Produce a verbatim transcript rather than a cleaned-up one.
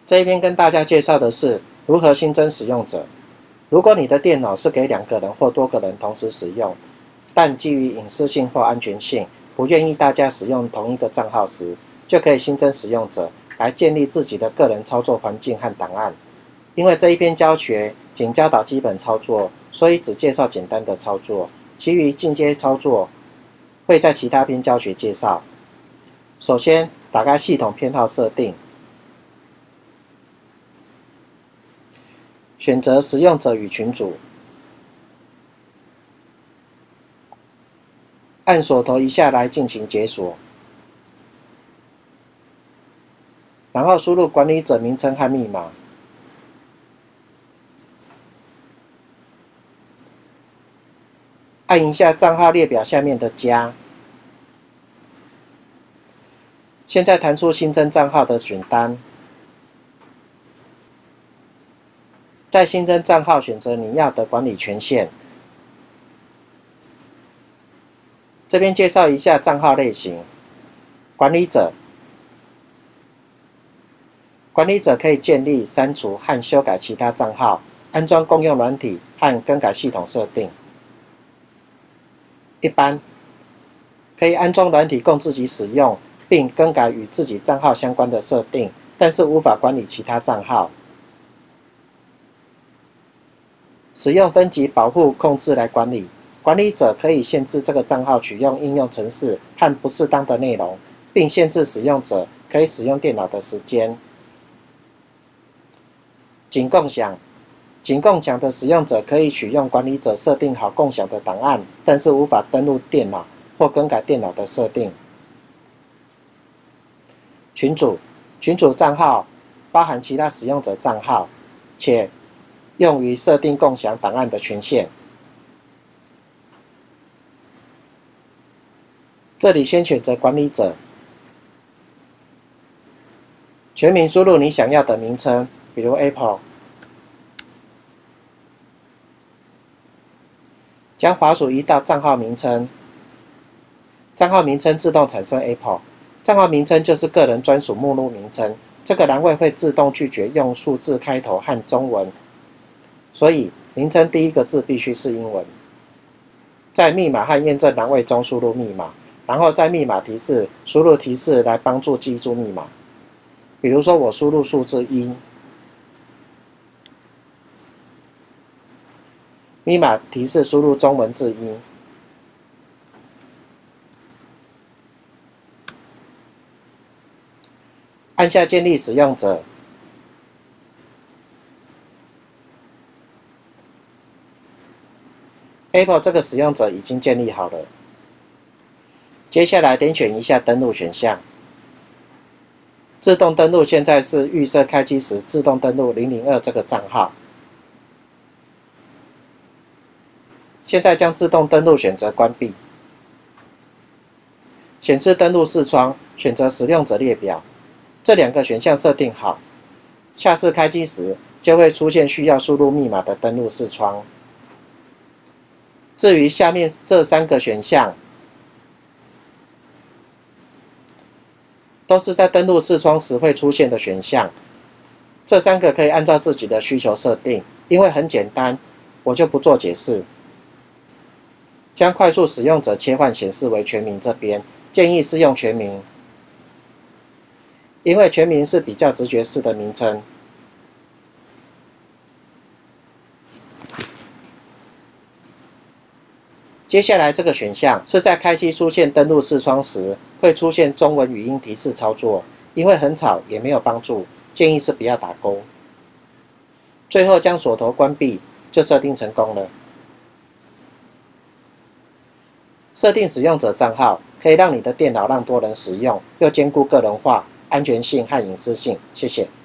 这一边跟大家介绍的是如何新增使用者。如果你的电脑是给两个人或多个人同时使用，但基于隐私性或安全性，不愿意大家使用同一个账号时，就可以新增使用者来建立自己的个人操作环境和档案。因为这一篇教学仅教导基本操作，所以只介绍简单的操作，其余进阶操作会在其他篇教学介绍。首先，打开系统偏好设定，选择使用者与群组，按锁头一下来进行解锁，然后输入管理者名称和密码。按一下账号列表下面的加，现在弹出新增账号的选单，在新增账号选择你要的管理权限。这边介绍一下账号类型，管理者。管理者可以建立、删除和修改其他账号，安装共用软体和更改系统设定。一般可以安装软体供自己使用，并更改与自己账号相关的设定，但是无法管理其他账号。使用分级保护控制来管理，管理者可以限制这个账号取用应用程式和不适当的内容，并限制使用者可以使用电脑的时间。仅共享。仅共享的使用者可以取用管理者设定好共享的档案，但是无法登录电脑或更改电脑的设定。群组。群组账号包含其他使用者账号，且用于设定共享档案的权限。这里先选择管理者，全名输入你想要的名称，比如 Apple。将滑鼠移到账号名称，账号名称自动产生 Apple。账号名称就是个人专属目录名称，这个栏位会自动拒绝用数字开头和中文，所以名称第一个字必须是英文。在密码和验证栏位中输入密码，然后在密码提示输入提示来帮助记住密码。比如说我输入数字一。密码提示输入中文字一，按下建立使用者，Apple 这个使用者已经建立好了。接下来点选一下登录选项，自动登录现在是预设开机时自动登录零零二这个账号。现在将自动登录选择关闭，显示登录视窗，选择使用者列表，这两个选项设定好，下次开机时就会出现需要输入密码的登录视窗。至于下面这三个选项，都是在登录视窗时会出现的选项，这三个可以按照自己的需求设定，因为很简单，我就不做解释。将快速使用者切换显示为全名，这边建议是用全名，因为全名是比较直觉式的名称。接下来这个选项是在开机出现登录视窗时会出现中文语音提示操作，因为很吵也没有帮助，建议是不要打勾。最后将锁头关闭，就设定成功了。设定使用者账号可以让你的电脑让多人使用，又兼顾个人化、安全性和隐私性。谢谢。